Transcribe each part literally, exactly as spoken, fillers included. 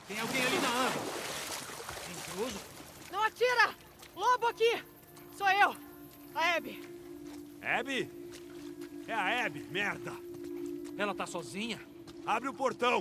Tem alguém ali na árvore. Intruso? Não atira! Lobo aqui! Sou eu! A Abby! Abby? É a Abby, merda! Ela tá sozinha? Abre o portão!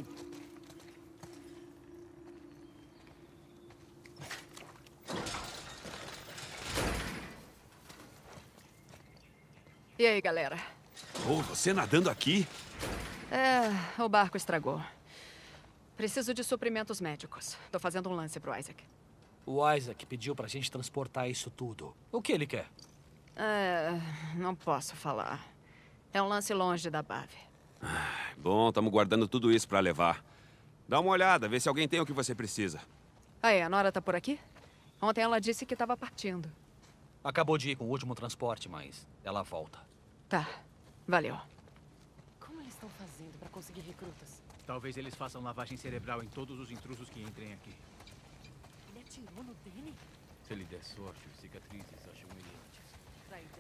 E aí, galera? Oh, você nadando aqui? É, o barco estragou. Preciso de suprimentos médicos. Tô fazendo um lance pro Isaac. O Isaac pediu pra gente transportar isso tudo. O que ele quer? É, não posso falar. É um lance longe da Bave. Ah, bom, estamos guardando tudo isso pra levar. Dá uma olhada, vê se alguém tem o que você precisa. Aí, a Nora tá por aqui? Ontem ela disse que tava partindo. Acabou de ir com o último transporte, mas ela volta. Tá, valeu. Como eles estão fazendo pra conseguir recrutas? Talvez eles façam lavagem cerebral em todos os intrusos que entrem aqui. Ele atirou no Danny? Se ele der sorte, os cicatrizes acham ele antes. Traidor.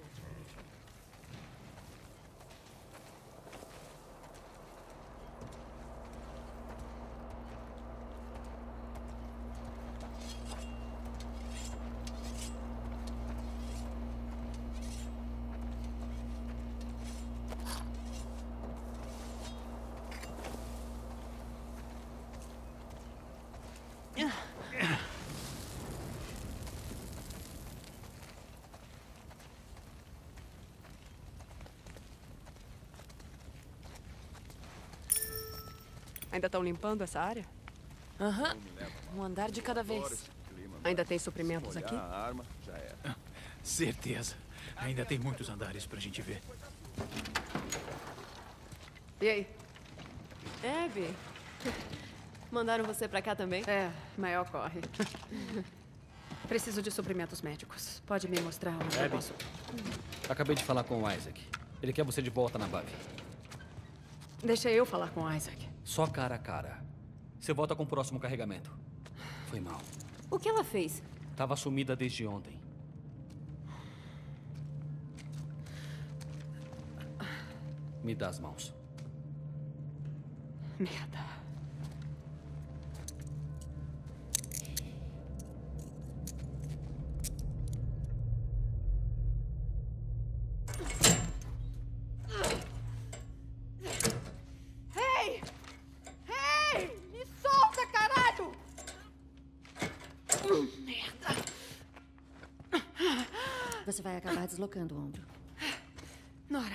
Ainda estão limpando essa área? Aham. Um andar de cada vez. Ainda tem suprimentos aqui? Certeza. Ainda tem muitos andares pra gente ver. E aí? Abby, mandaram você pra cá também? É, maior corre. Preciso de suprimentos médicos. Pode me mostrar onde eu Abby. posso... Acabei de falar com o Isaac. Ele quer você de volta na Bave. Deixa eu falar com o Isaac. Só cara a cara. Você volta com o próximo carregamento. Foi mal. O que ela fez? Tava sumida desde ontem. Me dá as mãos. Merda. Hey! Hey! Me solta, caralho! Merda. Você vai acabar deslocando o ombro. Nora.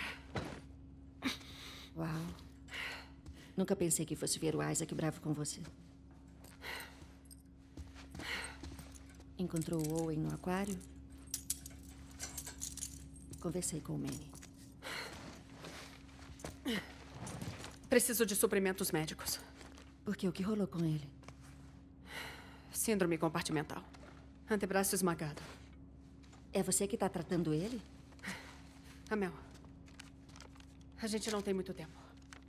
Uau. Nunca pensei que fosse ver o Isaac bravo com você. Encontrou o Owen no aquário? Conversei com o Manny. Preciso de suprimentos médicos. Por que? O que rolou com ele? Síndrome compartimental. Antebraço esmagado. É você que está tratando ele? Amel. A gente não tem muito tempo.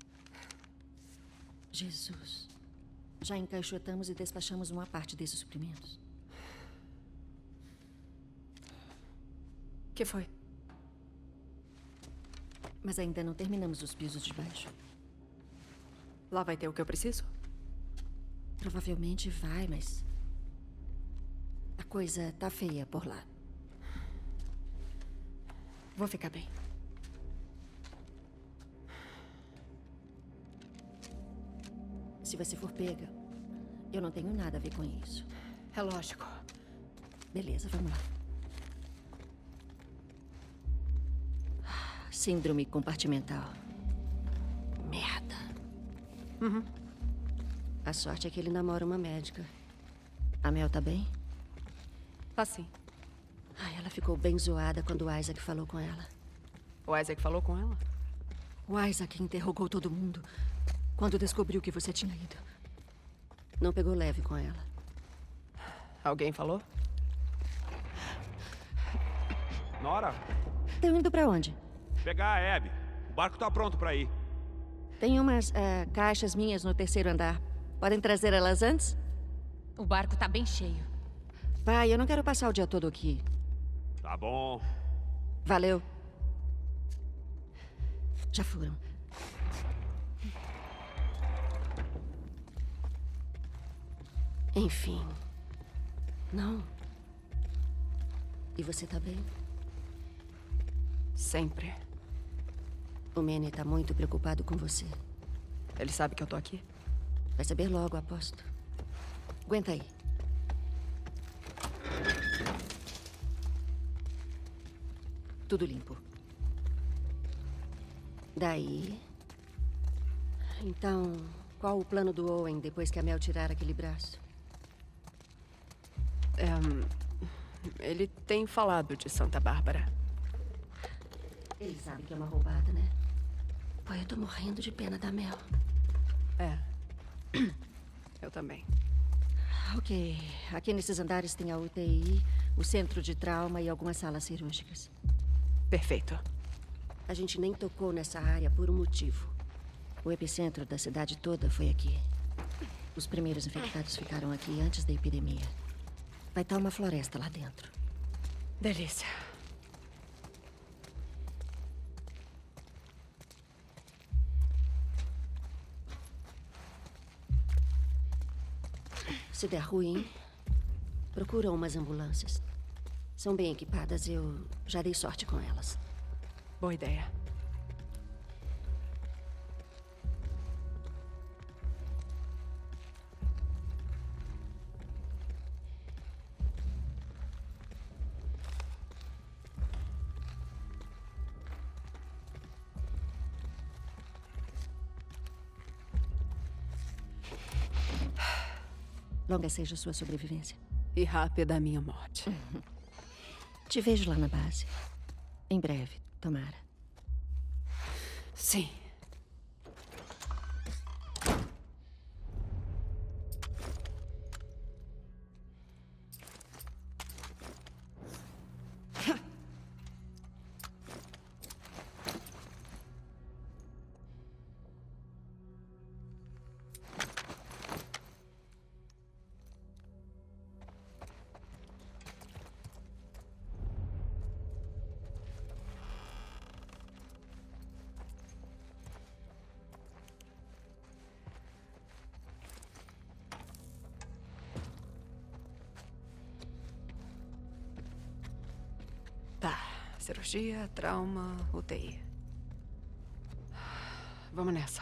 Jesus. Já encaixotamos e despachamos uma parte desses suprimentos. O que foi? Mas ainda não terminamos os pisos de baixo. Lá vai ter o que eu preciso? Provavelmente vai, mas... a coisa tá feia por lá. Vou ficar bem. Se você for pega, eu não tenho nada a ver com isso. É lógico. Beleza, vamos lá. Síndrome compartimental. Merda. Uhum. A sorte é que ele namora uma médica. A Mel tá bem? Tá sim. Ai, ela ficou bem zoada quando o Isaac falou com ela. O Isaac falou com ela? O Isaac interrogou todo mundo quando descobriu que você tinha ido. Não pegou leve com ela. Alguém falou? Nora, Estão indo pra onde? pegar a Abby. O barco tá pronto pra ir. Tem umas eh, caixas minhas no terceiro andar. Podem trazer elas antes? O barco tá bem cheio. Pai, eu não quero passar o dia todo aqui. Tá bom. Valeu. Já foram. Enfim. Não. E você tá bem? Sempre. O Manny tá muito preocupado com você. Ele sabe que eu tô aqui? Vai saber logo, aposto. Aguenta aí. Tudo limpo. Daí... Então, qual o plano do Owen depois que a Mel tirar aquele braço? Ehm, ele tem falado de Santa Bárbara. Ele sabe que é uma roubada, né? Pô, eu tô morrendo de pena da Mel. É. Eu também. Ok. Aqui nesses andares tem a U T I, o centro de trauma e algumas salas cirúrgicas. Perfeito. A gente nem tocou nessa área por um motivo. O epicentro da cidade toda foi aqui. Os primeiros infectados ficaram aqui antes da epidemia. Vai estar uma floresta lá dentro. Delícia. Se der ruim, procura umas ambulâncias. São bem equipadas, eu já dei sorte com elas. Boa ideia. Longa seja a sua sobrevivência. E rápida a minha morte. Te vejo lá na base. Em breve, tomara. Sim. Tá. Cirurgia, trauma, U T I. Vamos nessa.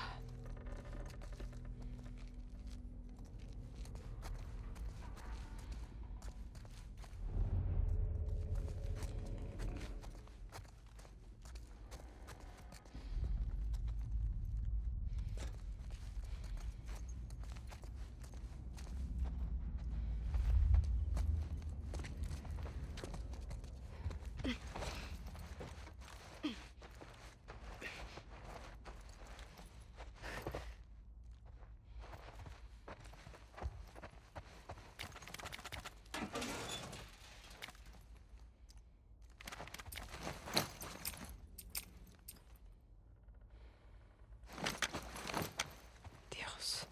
Deus.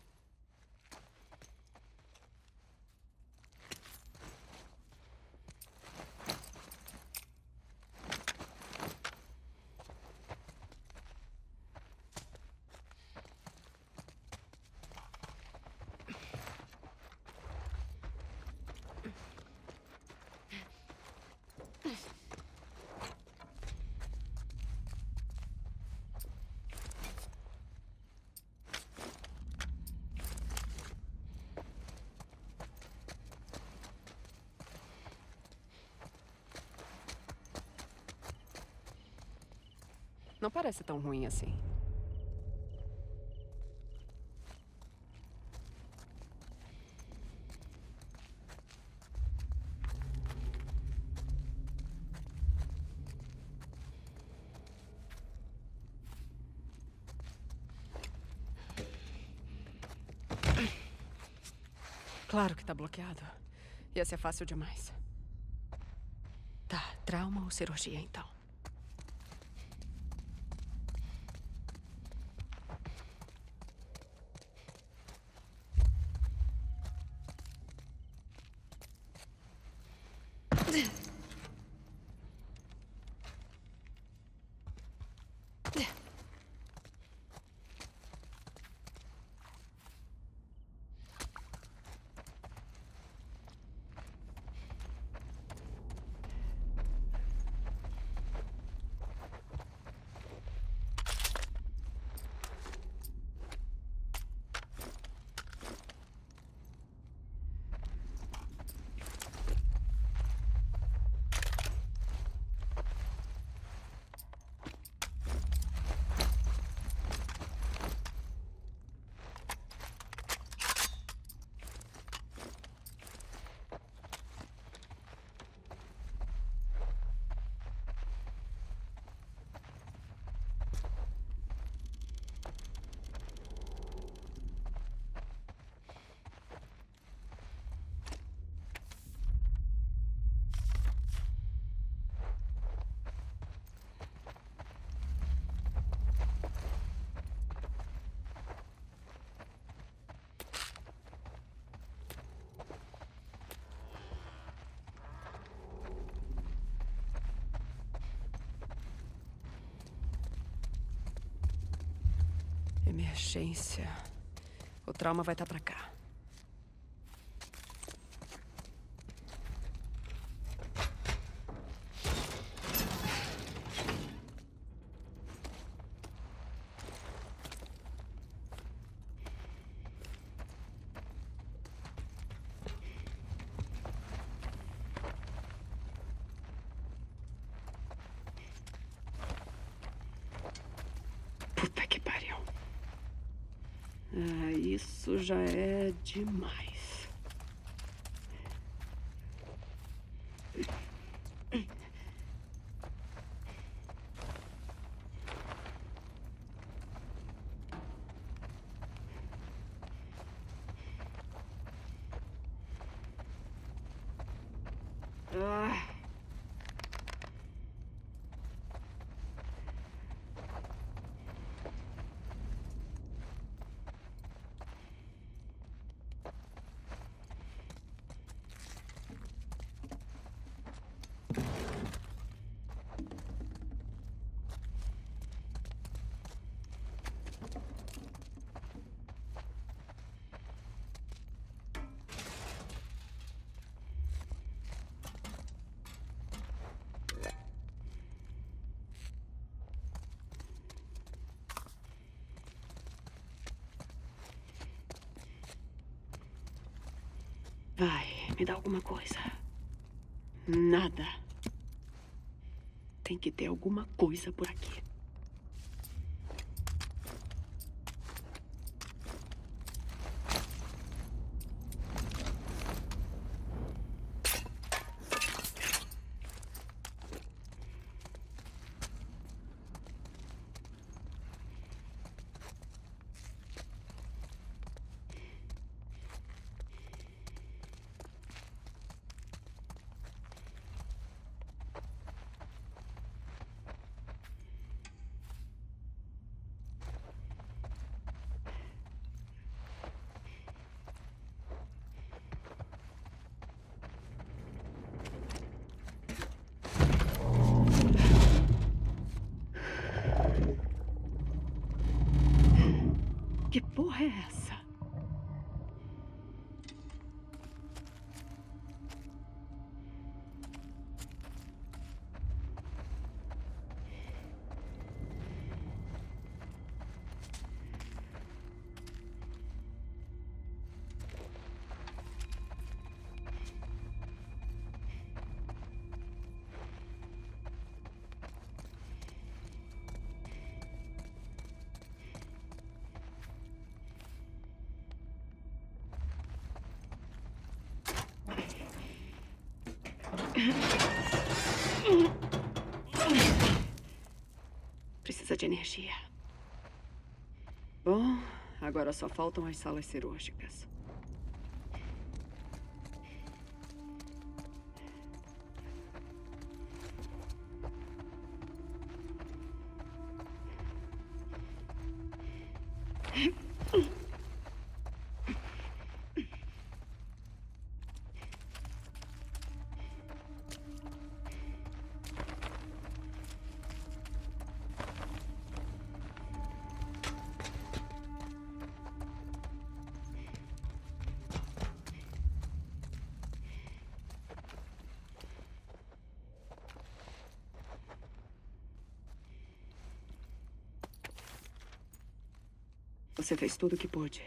Não parece tão ruim assim. Claro que tá bloqueado. Ia ser fácil demais. Tá, trauma ou cirurgia, então? emergência. O trauma vai estar pra cá. Puta que pariu. Ah, isso já é demais. Ah. Vai, me dá alguma coisa. Nada. Tem que ter alguma coisa por aqui. Que porra é essa? Precisa de energia. Bom, agora só faltam as salas cirúrgicas. Você fez tudo o que pôde.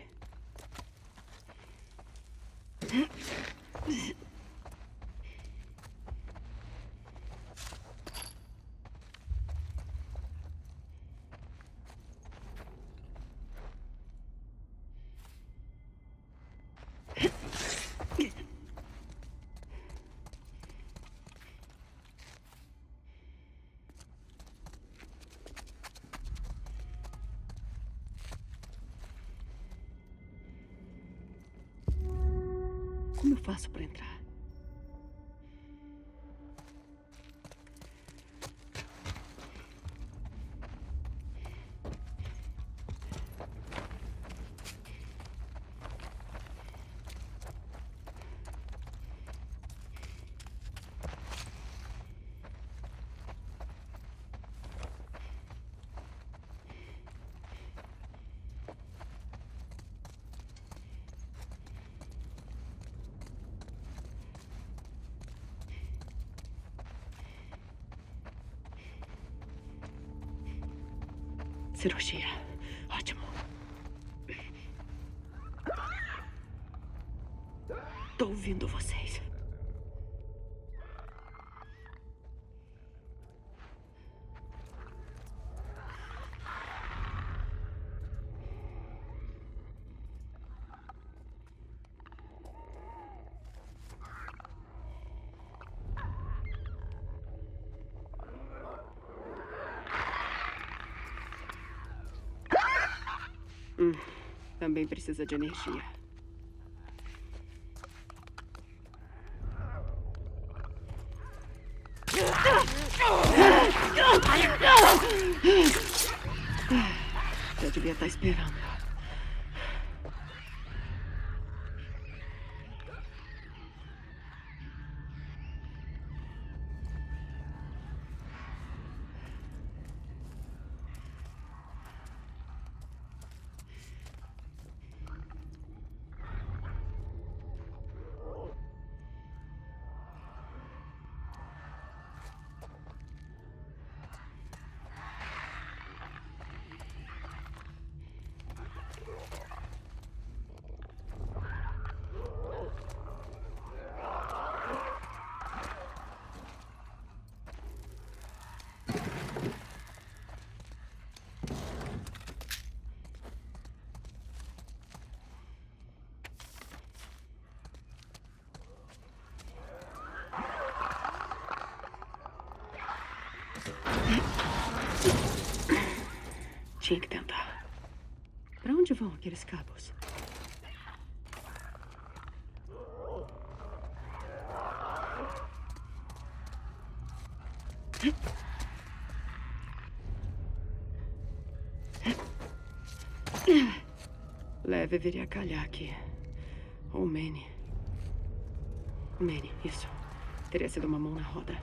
Como eu faço para entrar? Cirurgia. Ótimo. Tô ouvindo vocês. Hum, também precisa de energia. Eu devia estar esperando. Tinha que tentar. Pra onde vão aqueles cabos? Leve viria calhar aqui. Ou Manny. Manny, isso. Teria sido uma mão na roda.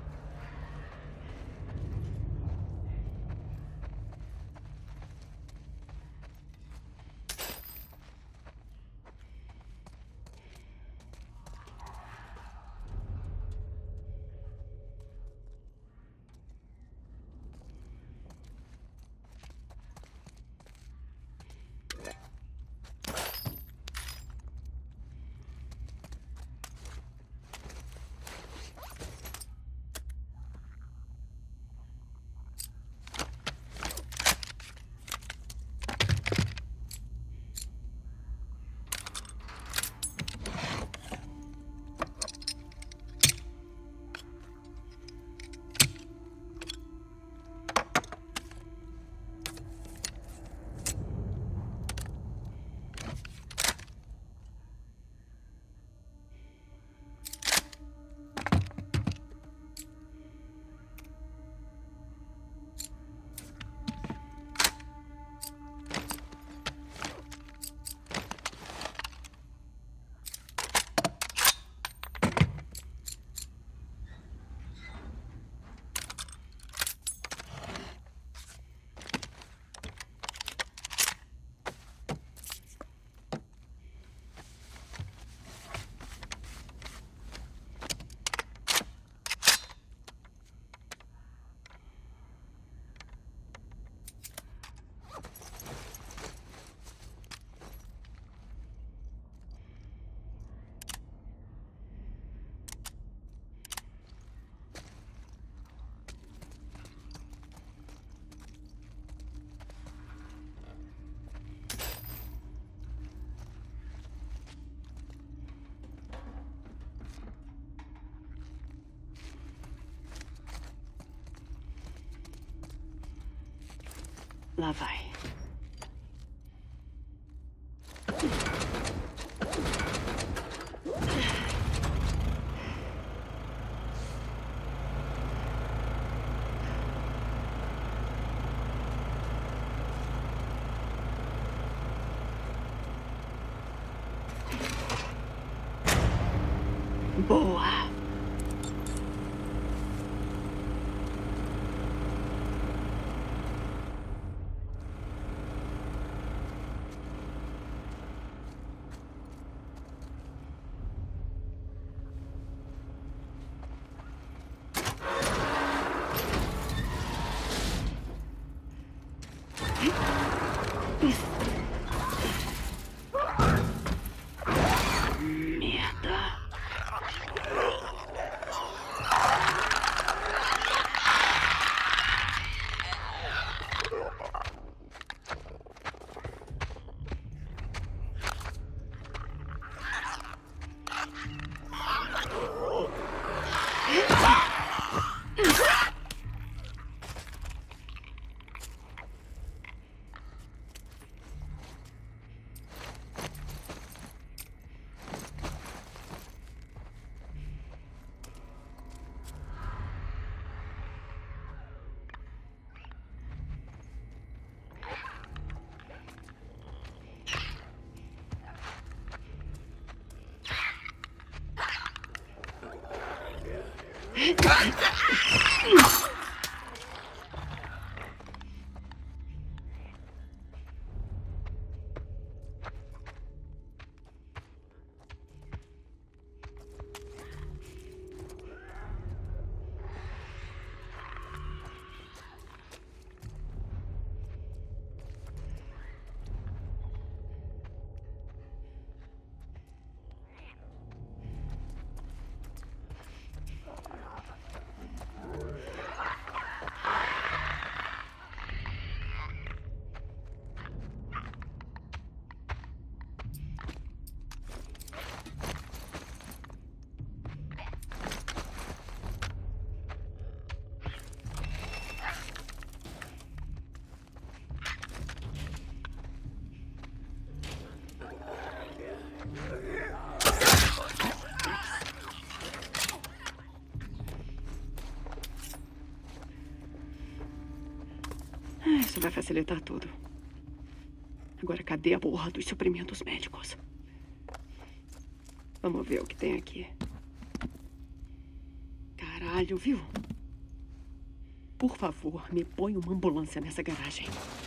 Lá vai. Boa. Huh? Isso vai facilitar tudo. Agora, cadê a porra dos suprimentos médicos? Vamos ver o que tem aqui. Caralho, viu? Por favor, me põe uma ambulância nessa garagem.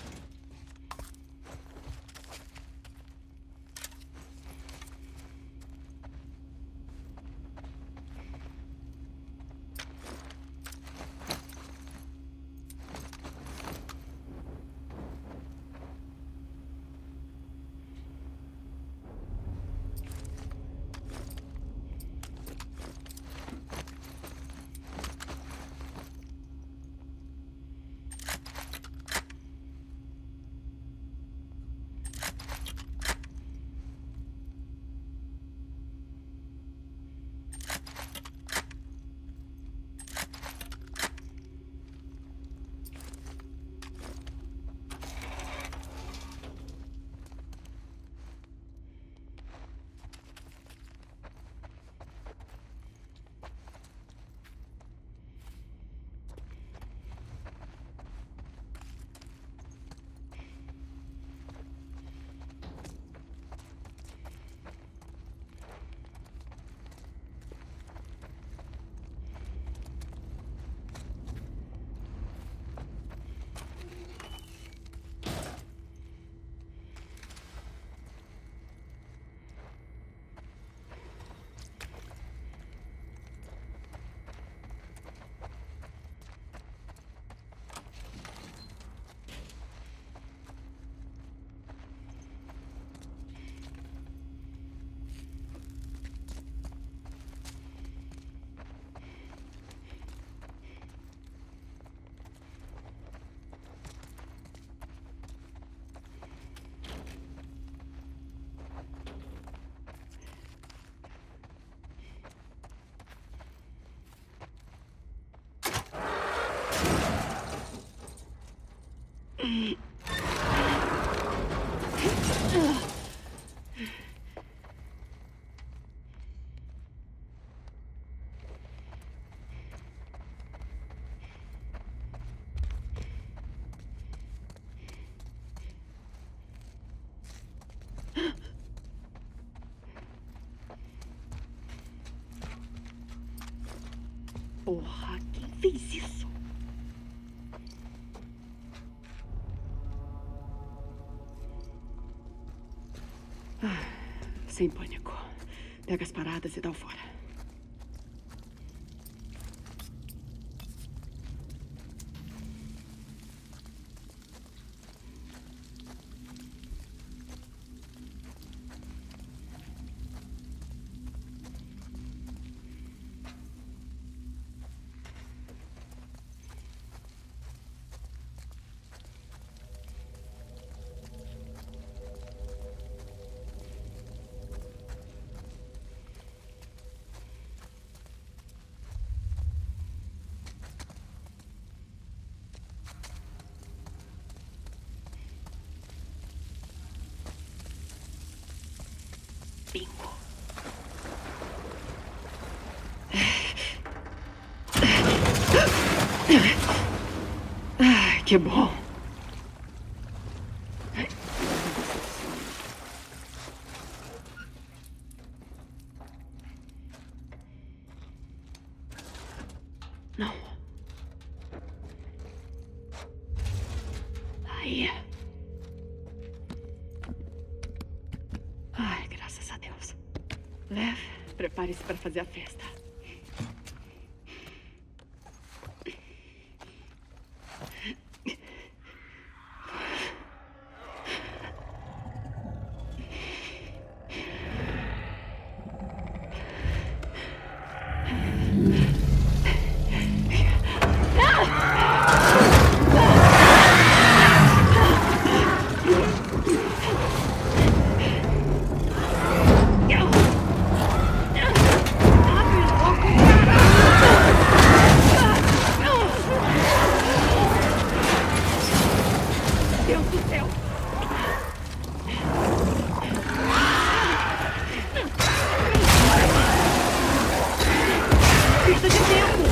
Porra, quem fez isso? Ah, sem pânico. Pega as paradas e dá o fora. Bingo. Ai, que bom. Não. Aí. Ai, graças a Deus. Lev, prepare-se para fazer a festa. Deus do céu! Perda de tempo!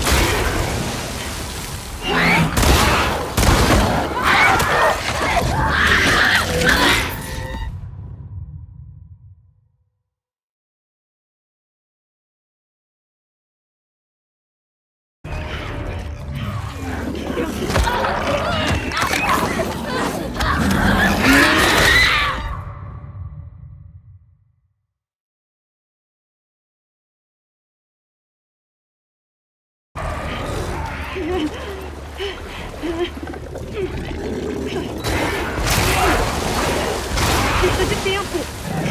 Perda de tempo!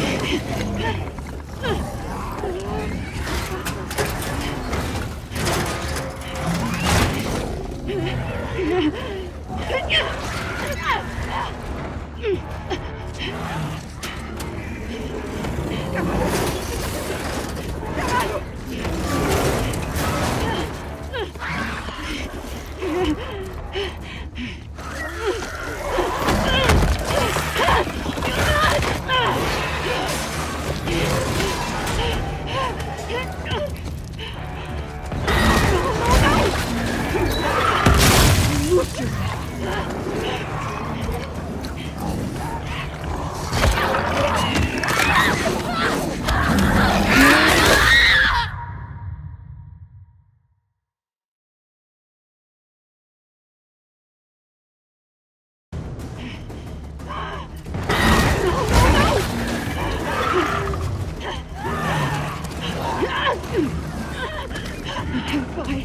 Vai.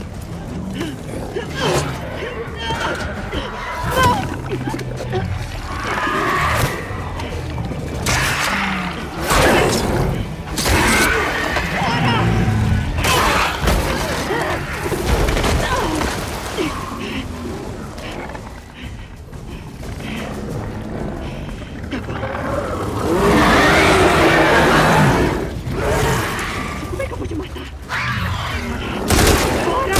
Como é que eu vou te matar? Bora!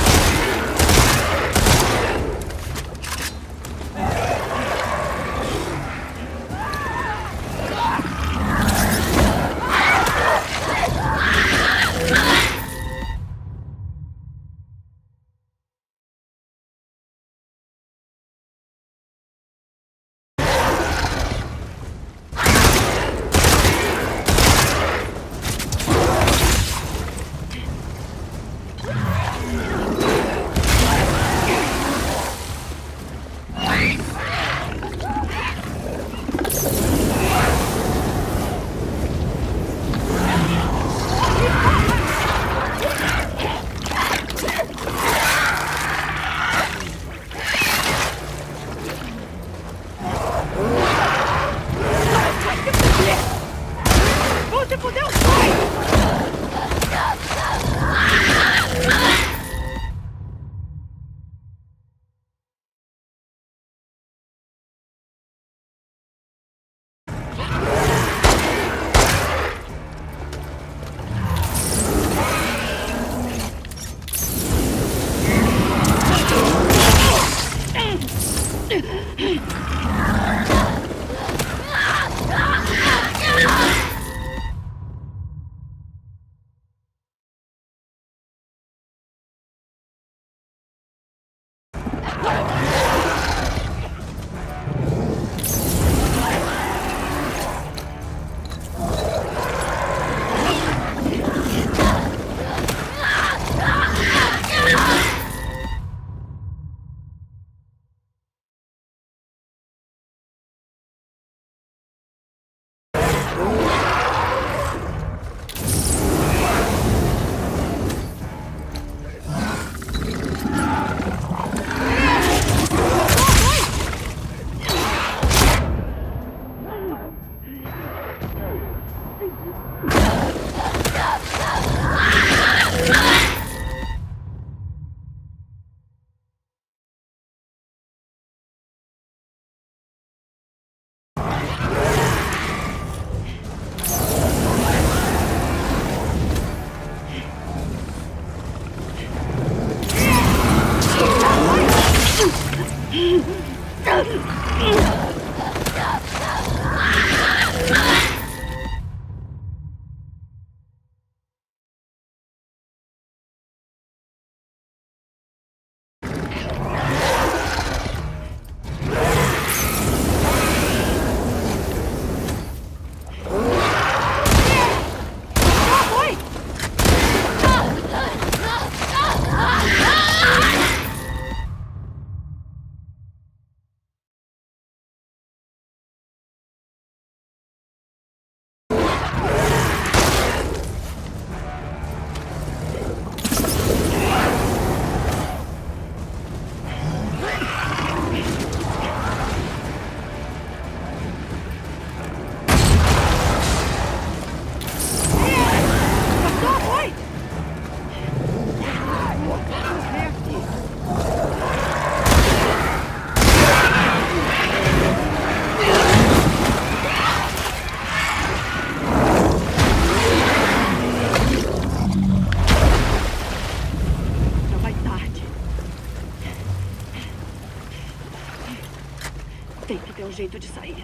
é o jeito de sair.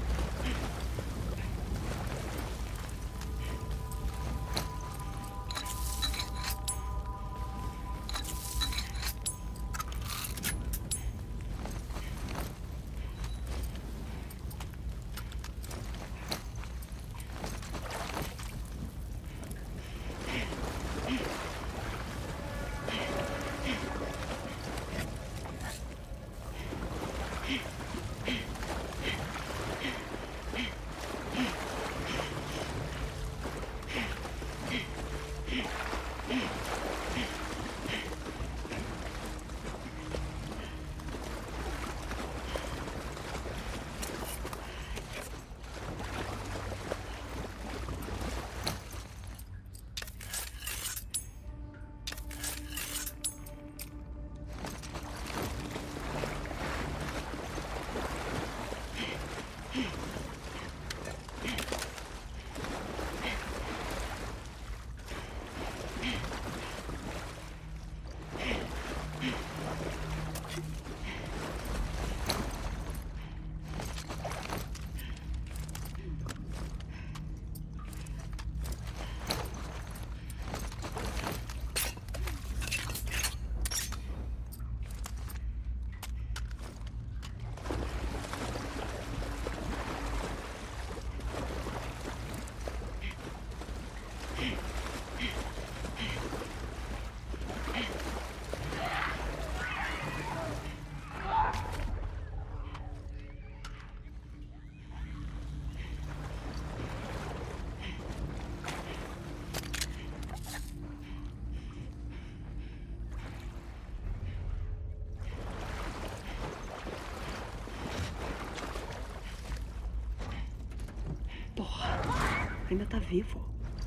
Ainda tá vivo.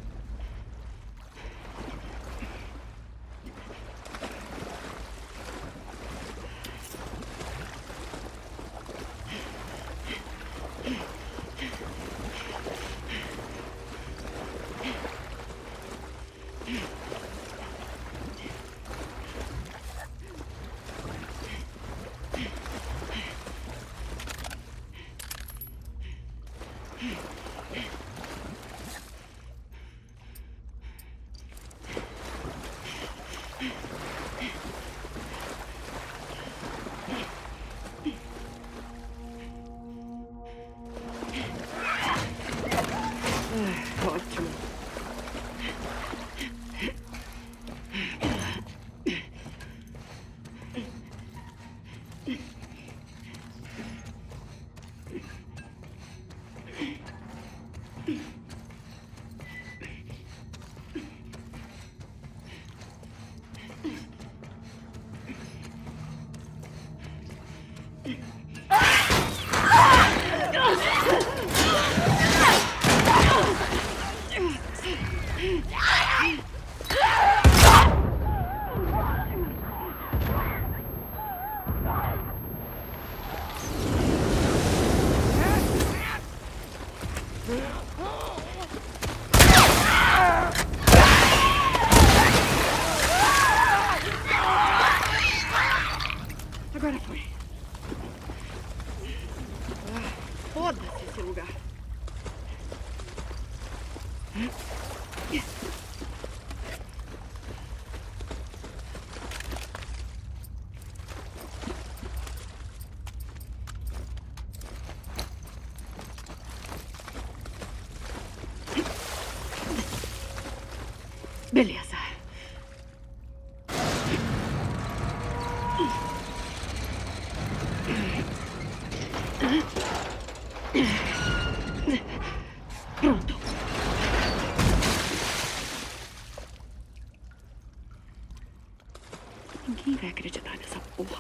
Ótimo. Agora foi. Ah, foda-se esse lugar. Beleza. Pronto. Ninguém vai acreditar nessa porra.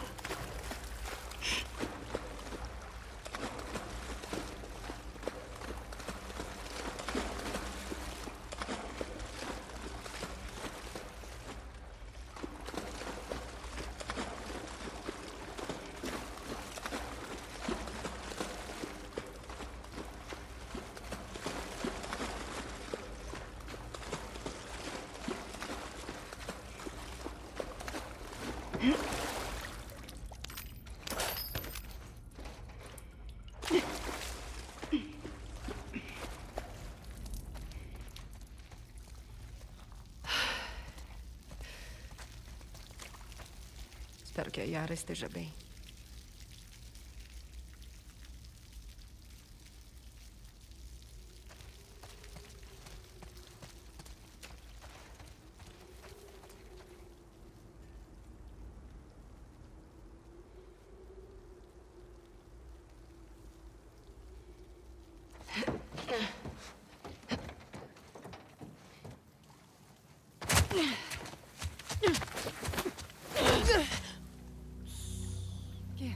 Espero que a Yara esteja bem. Que?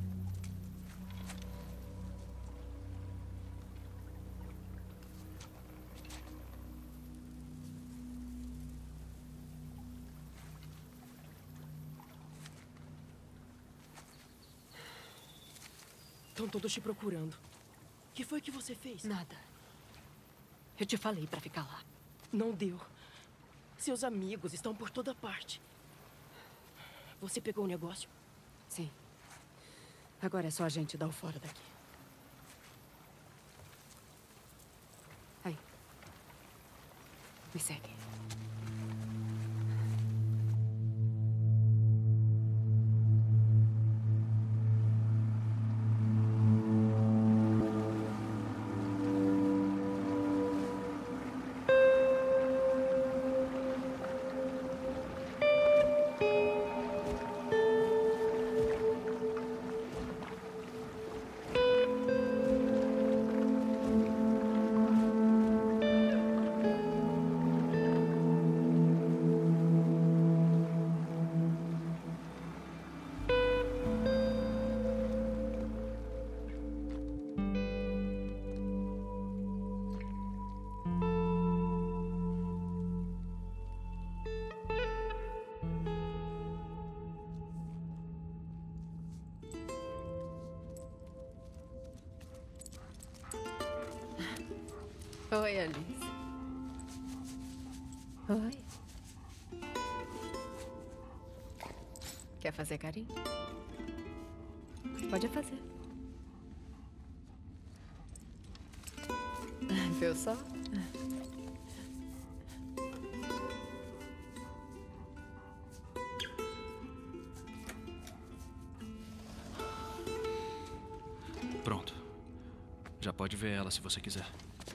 Estão todos te procurando. O que foi que você fez? Nada. Eu te falei pra ficar lá. Não deu. Seus amigos estão por toda parte. Você pegou o negócio? Sim. Agora é só a gente dar o fora daqui. Aí. Me segue. Oi, Alice. Oi. Quer fazer carinho? Pode fazer. Viu só? Pronto. Já pode ver ela se você quiser.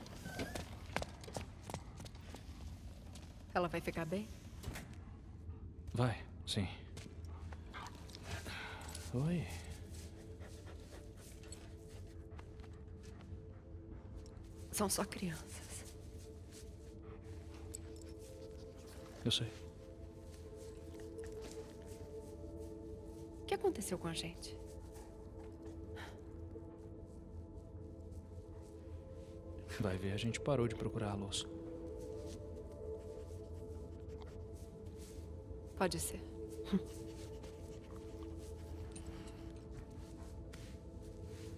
Ela vai ficar bem? Vai, sim. Oi. São só crianças. Eu sei. O que aconteceu com a gente? Vai ver, a gente parou de procurá-los. Pode ser.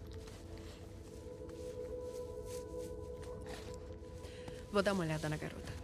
Vou dar uma olhada na garota.